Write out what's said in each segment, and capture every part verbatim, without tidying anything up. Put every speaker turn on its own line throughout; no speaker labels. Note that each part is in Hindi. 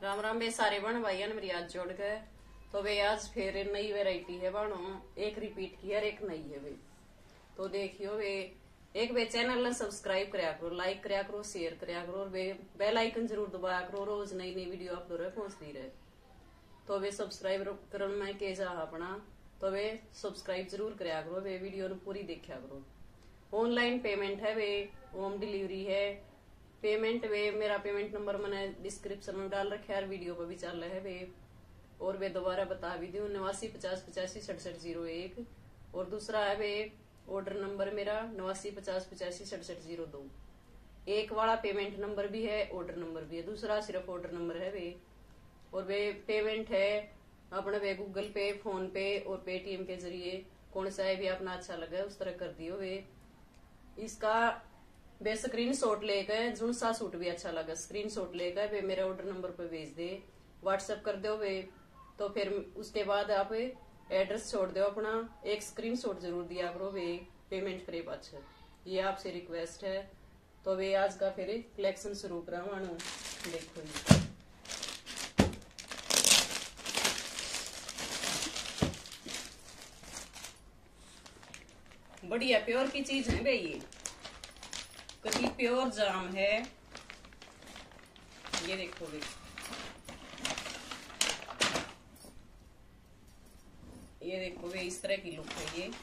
राम राम बे सारे बन भाइयों ने मेरी आज जोड़ गए तो वे आज फिर नई वैरायटी है बानो, एक रिपीट की है और एक नई है वे। तो देखियो वे एक वे चैनल ने सब्सक्राइब कराया करो, लाइक कराया करो, शेयर कराया करो और वे बेल आइकन जरूर दबाया करो, रोज नई नई वीडियो अपलोड रहे पहुंचती रहे। तो वे सब्सक्राइब कर में के जा अपना तो वे सब्सक्राइब जरूर कराया करो, वे वीडियो ने पूरी देखा करो। ऑनलाइन पेमेंट है वे, होम डिलीवरी है। पेमेंट वे मेरा पेमेंट नंबर मैंने डिस्क्रिप्शन में डाल रखा है, वीडियो पर भी चल रहा है वे। और वे दोबारा बता भी दूं, नवासी पचास पचासी सड़सठ जीरो एक। और दूसरा है वे ऑर्डर नंबर मेरा नवासी पचास पचासी सड़सठ जीरो दो। एक वाला पेमेंट नंबर भी है, ऑर्डर नंबर भी है, दूसरा सिर्फ ऑर्डर नंबर है वे। और वे पेमेंट है अपने वे गूगल पे, फोन पे और पेटीएम के जरिए, कौन सा है भी अपना अच्छा लगे उस तरह कर दियो वे। इसका वे स्क्रीन शॉट लेकर जुन सा सूट भी अच्छा लगा स्क्रीन शॉट लेकर वे मेरे ऑर्डर नंबर पे भेज दे, व्हाट्सएप कर दो वे। तो फिर उसके बाद आप एड्रेस छोड़ दो अपना, एक स्क्रीन शॉट जरूर दिया करो वे पेमेंट करे पाछे, ये आपसे रिक्वेस्ट है। तो वे आज का फिर कलेक्शन शुरू करा देखो ये। बढ़िया प्योर की चीज है भाई, ये कभी प्योर जाम है, ये देखो भाई। ये देखो वे इस तरह की लुक है ये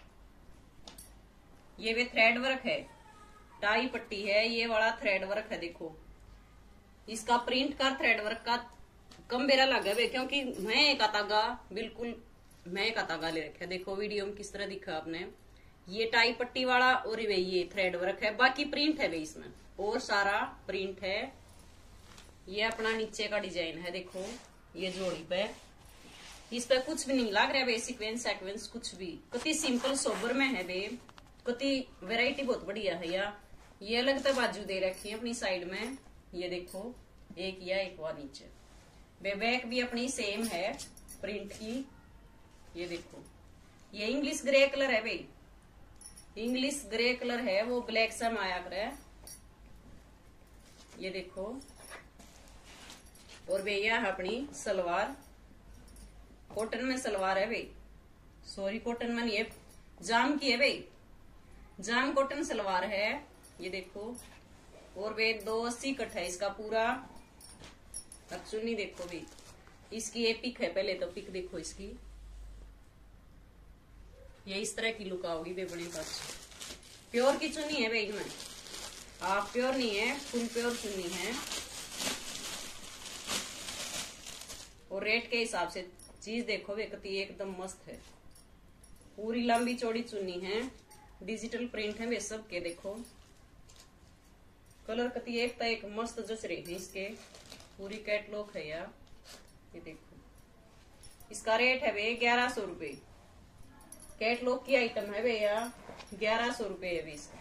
ये वे थ्रेड वर्क है, टाई पट्टी है, ये वाला थ्रेड वर्क है। देखो इसका प्रिंट का थ्रेड वर्क का कम बेरा लगा है क्योंकि मैं का तागा बिल्कुल मैं का तागा ले रखा है। देखो वीडियो में किस तरह दिखा आपने, ये टाई पट्टी वाला और वे ये थ्रेड वर्क है, बाकी प्रिंट है वे इसमें और सारा प्रिंट है। ये अपना नीचे का डिजाइन है, देखो ये जोड़ी पे इस पे कुछ भी नहीं लग रहा है, सीक्वेंस सेक्वेंस कुछ भी, कति सिंपल सोबर में है वे, कति वेराइटी बहुत बढ़िया है। या ये अलग तो बाजू दे रखी है अपनी साइड में, ये देखो एक या एक वा नीचे। वे बैक भी अपनी सेम है प्रिंट की, ये देखो ये इंग्लिश ग्रे कलर है भाई, इंग्लिश ग्रे कलर है, वो ब्लैक सा माया करे, ये देखो। और भैया अपनी सलवार कॉटन में सलवार है भाई, सॉरी कॉटन में नहीं है, जाम की है भाई, जाम कॉटन सलवार है, ये देखो। और वे दो अस्सी कट है इसका पूरा। अब चुन्नी देखो भाई, इसकी ये पिक है, पहले तो पिक देखो इसकी, ये इस तरह की लुक आओगी वे बड़े पास। प्योर की चुन्नी है भाई इनमें, आप प्योर नहीं है, फुल प्योर चुन्नी है। और रेट के हिसाब से चीज देखो वे कति एकदम मस्त है, पूरी लंबी चौड़ी चुन्नी है, डिजिटल प्रिंट है वे सब के। देखो कलर कति एक तो एक मस्त जच रही है इसके, पूरी कैटलॉग है यार, ये देखो। इसका रेट है वे ग्यारह सौ रुपए, कैटलॉग की आइटम है भैया, ग्यारह सौ रुपए है भी इसका।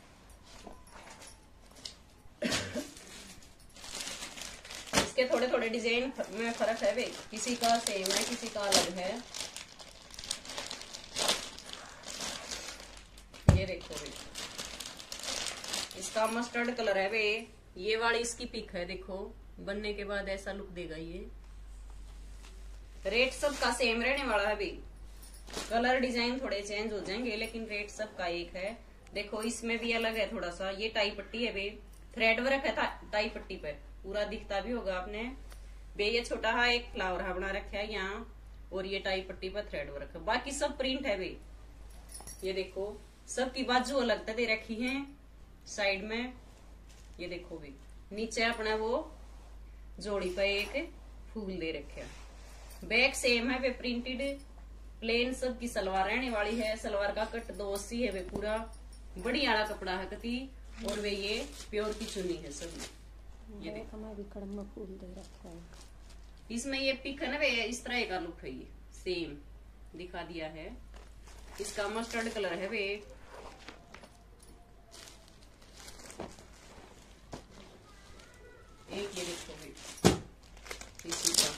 इसके थोड़े थोड़े डिजाइन में फर्क है भाई, किसी का सेम है किसी का अलग है। ये देखो भाई इसका मस्टर्ड कलर है भाई, ये वाली इसकी पिक है, देखो बनने के बाद ऐसा लुक देगा ये। रेट सबका सेम रहने वाला है भाई, कलर डिजाइन थोड़े चेंज हो जाएंगे लेकिन रेट सबका एक है। देखो इसमें भी अलग है थोड़ा सा, ये टाई पट्टी है भाई, थ्रेड वर्क है टाई पट्टी पे, पूरा दिखता भी होगा आपने बे। ये छोटा हा एक फ्लावर हा बना रखा है यहाँ, और ये टाई पट्टी पर थ्रेड वर्क है, बाकी सब प्रिंट है भाई। ये देखो सबकी बाजू अलग दे रखी है साइड में, ये देखो भी नीचे अपना वो जोड़ी पे एक फूल दे रखे है। बैक सेम है वे प्रिंटेड प्लेन सब की सलवार रहने वाली है, सलवार का कट दो अस्सी है वे, पूरा बढ़िया वाला कपड़ा है कति। और वे ये प्योर की चुनी है सब, ये देखो में फूल दे रखा है। इसमें ये पिक है ना वे, इस तरह का लुक है, ये सेम दिखा दिया है। इसका मस्टर्ड कलर है वे, एक ये देखो वे इसी का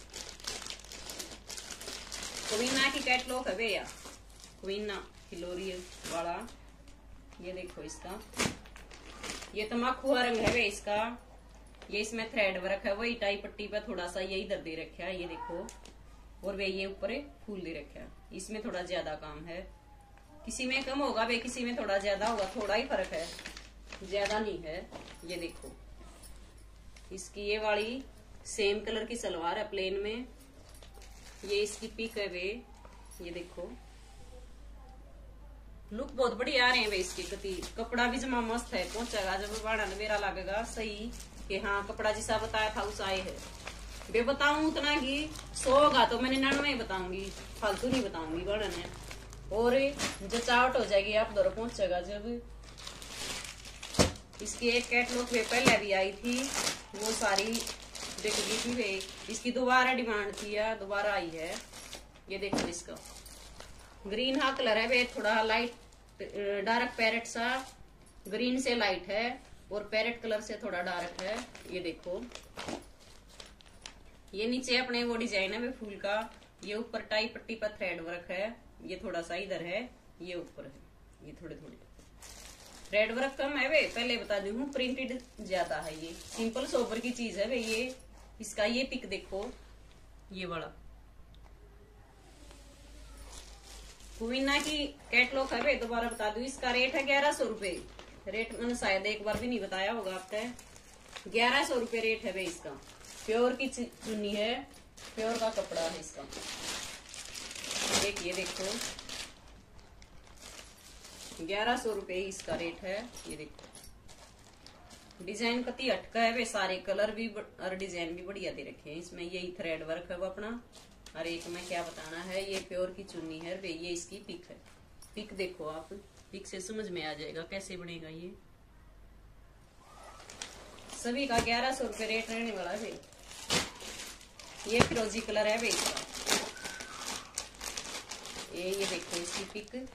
क्वीना की कैटलॉग है वे, या क्वीना फ्लोरियल वाला, ये देखो इसका ये तमाकू रंग है वे इसका, ये इसमें थ्रेड वर्क है, वही टाई पट्टी पे थोड़ा सा ये इधर दे रखा है, ये देखो। और वे ये ऊपर फूल दे रखा है, इसमें थोड़ा ज्यादा काम है। किसी में कम होगा वे, किसी में थोड़ा ज्यादा होगा, थोड़ा ही फर्क है, ज्यादा नहीं है। ये देखो इसकी ये वाली सेम कलर की सलवार है प्लेन में, ये इसकी पिक है वे। ये देखो लुक बहुत बढ़िया आ रहे हैं वे इसकी। कति कपड़ा भी जमा मस्त है, पहुंचेगा जब बाड़ा मेरा लगेगा सही कि हाँ कपड़ा जिसा बताया था उस आए है। वे बताऊं उतना की सौ होगा तो मैं निन्यानवे बताऊंगी, फालतू नहीं बताऊंगी बाड़ा ने। और जचावट हो जाएगी आप दौर पहुंचेगा जब। इसकी एक कैटलॉग वे पहले भी आई थी, वो सारी बिक गई थी वे। इसकी दोबारा डिमांड थी या दोबारा आई है। ये देखो इसका ग्रीन हा कलर है वे, थोड़ा लाइट डार्क पैरेट सा, ग्रीन से लाइट है और पैरेट कलर से थोड़ा डार्क है। ये देखो ये नीचे अपने वो डिजाइन है वे फूल का, ये ऊपर टाई पट्टी पर थ्रेड वर्क है, ये थोड़ा सा इधर है, ये ऊपर है, ये थोड़े थोड़े थ्रेड वर्क कम है वे, पहले बता दी हूँ। प्रिंटेड ज्यादा है, ये सिंपल सोबर की चीज है वे। ये इसका ये पिक देखो, ये वाला कुवीना की कैटलॉग है वे, दोबारा बता दू। इसका रेट है ग्यारह सौ रूपये। रेट मैंने शायद एक बार भी नहीं बताया होगा आपको, ग्यारह सौ रूपये रेट है वे इसका। प्योर की चुन्नी है, प्योर का कपड़ा है इसका। देखिए देखो ग्यारह सौ रूपये इसका रेट है। ये देखो डिजाइन कति हटका है वे, सारे कलर भी और डिजाइन भी बढ़िया दे रखे हैं इसमें। यही थ्रेड वर्क है वो अपना। और एक में क्या बताना है, ये प्योर की चुन्नी है वे, ये इसकी पिक है। पिक देखो आप, पिक से समझ में आ जाएगा कैसे बनेगा ये। सभी का ग्यारह सौ रूपये रेट रहने वाला है। ये फिरोजी कलर है वे इसका। ये ये देखो इसकी पिक,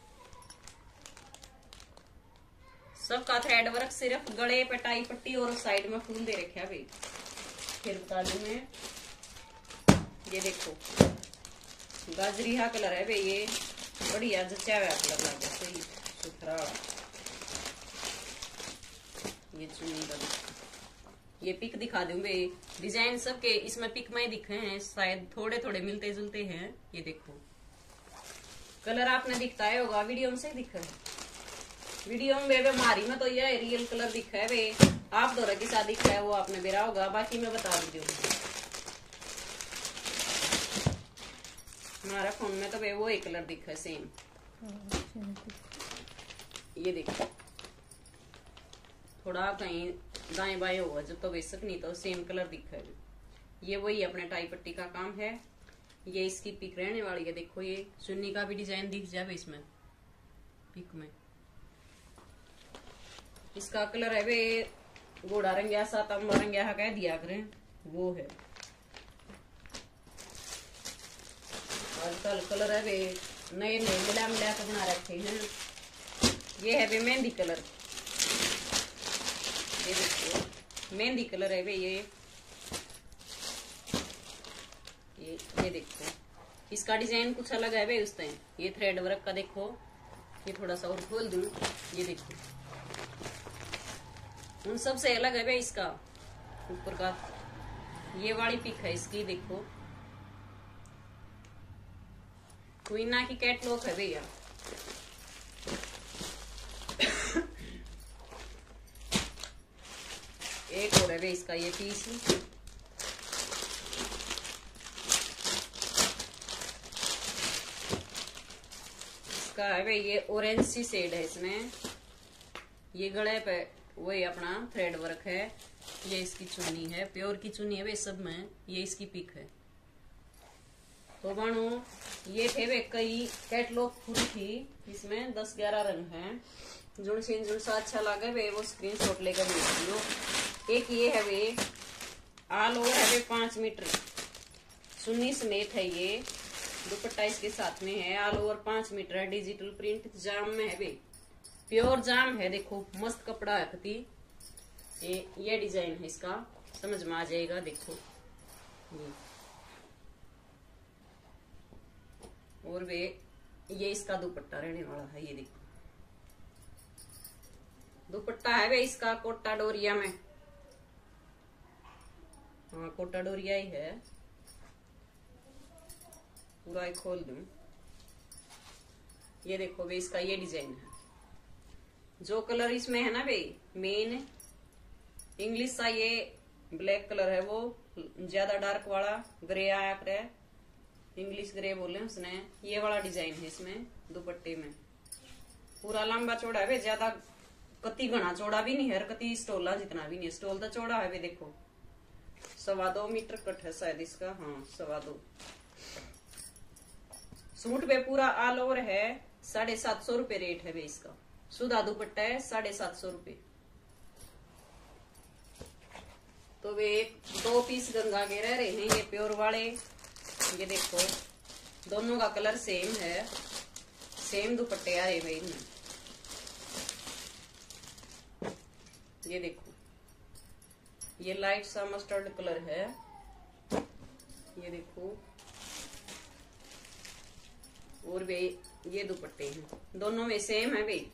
सबका थ्रेड वर्क, सिर्फ गले पे टाई पट्टी और साइड में फूल दे रखे है वे। फिर बता दू मैं, ये देखो गाजरी हा कलर है वे, ये बढ़िया जचा हुआ कलर लगे सही सुथरा। ये चुन्नी का ये पिक दिखा दूं वे, डिजाइन सबके इसमें पिक में ही दिखे हैं, शायद थोड़े थोड़े मिलते जुलते हैं। ये देखो कलर आपने दिखता है होगा, वीडियो में से दिखा है। वीडियो में वे मारी में तो ये रियल कलर दिखा है वे, आप दोनों के साथ दिखा है वो आपने बेरा होगा, बाकी मैं बता दी हूँ। हमारा फोन में तो वे वो एक कलर दिखा है सेम। ये देखो थोड़ा कहीं दाएं बाएं होगा जब तो बेशक, नहीं तो सेम कलर दिखा है। ये वही अपने टाई पट्टी का काम है। ये इसकी पिक रहने वाली है। देखो ये चुन्नी का भी डिजाइन दिख जाए इसमें पिक में। इसका कलर है वे गोड़ा रंगिया सा, तंबा रंगिया कह दिया करें वो है। आजकल कलर है वे नए नए मिला मिला के बना रखे हैं। ये है वे मेहंदी कलर, ये देखो मेहंदी कलर है वे। ये ये ये देखो इसका डिजाइन कुछ अलग है वे उस टाइम। ये थ्रेड वर्क का देखो, ये थोड़ा सा और खोल दूं, ये देखो उन सब से अलग है वे इसका ऊपर का। ये वाली पिक है इसकी, देखो क्वीना की कैटलॉग है भैया। एक और है इसका ये पीस, इसका है भाई ये ऑरेंज सी शेड है इसमें। ये गले पे वही अपना थ्रेड वर्क है। ये इसकी चुन्नी है, प्योर की चुन्नी है वे सब में। ये इसकी पिक है। तो बानो ये थे वे कई कैटलॉग पूरी थी, इसमें दस ग्यारह रंग हैं। जुन से जुन सा अच्छा लगे वे वो स्क्रीनशॉट लेकर भेज दियो। एक ये है वे ऑल ओवर है वे पांच मीटर चुन्नी समेत है। ये दुपट्टा इसके साथ में है, ऑल ओवर पांच मीटर है, डिजिटल प्रिंट जाम में है वे, प्योर जाम है। देखो मस्त कपड़ा है कति। ये ये डिजाइन है इसका, समझ में आ जाएगा। देखो ये और वे ये इसका दुपट्टा रहने वाला है। ये देखो दुपट्टा है वे इसका कोटा डोरिया में। हाँ कोटा डोरिया ही है, पूरा ही खोल दूं। ये देखो भाई इसका ये डिजाइन है, जो कलर इसमें है ना भाई मेन इंग्लिश सा ये ब्लैक कलर है, वो ज्यादा डार्क वाला ग्रे आया करे, इंग्लिश ग्रे बोले उसने, ये वाला डिजाइन है इसमें दुपट्टे में। पूरा लंबा चौड़ा है भाई, ज्यादा कति घना चौड़ा भी नहीं है, कति स्टोला जितना भी नहीं है, स्टोल तो चौड़ा है भाई। देखो सवा दो मीटर कट है शायद इसका, हाँ सवा दो। सूट पे पूरा ऑल ओवर है, साढ़े सात सौ रुपये रेट है भाई इसका। सुधा दुपट्टा है, साढ़े सात सौ रुपये। तो वे दो पीस गंगा के रह रहे हैं ये प्योर वाले। ये देखो दोनों का कलर सेम है, सेम दुपट्टे आ रहे भाई इनमें। ये देखो ये लाइट सा मस्टर्ड कलर है, ये देखो। और वे ये दुपट्टे हैं, दोनों में सेम है भाई।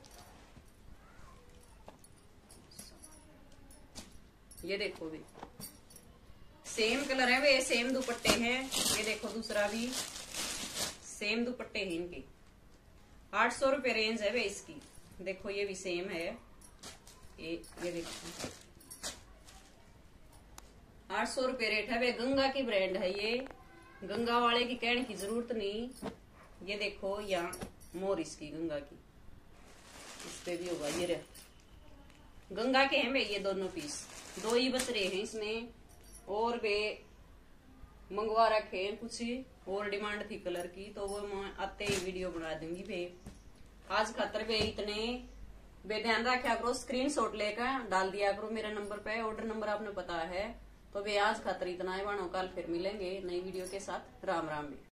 ये देखो भी सेम कलर है वे, सेम दुपट्टे हैं। ये देखो दूसरा भी सेम दुपट्टे हैं इनके। आठ सौ रुपये रेंज है वे इसकी। देखो ये भी सेम है, ये ये देखो आठ सौ रुपये रेट है वे। गंगा की ब्रांड है ये, गंगा वाले की कहने की जरूरत नहीं। ये देखो यहाँ मोर इसकी गंगा की, इस पे भी होगा। ये रहे गंगा के हैं वे ये दोनों पीस, दो ही बच रहे हैं इसमें। और वे मंगवा रखे हैं, कुछ और डिमांड थी कलर की, तो वो मैं आते ही वीडियो बना दूंगी वे। आज खातर वे इतने वे ध्यान रखा करो, स्क्रीनशॉट लेकर डाल दिया करो मेरे नंबर पे, ऑर्डर नंबर आपने पता है। तो वे आज खातर इतना है बाणो, कल फिर मिलेंगे नई वीडियो के साथ। राम राम भी।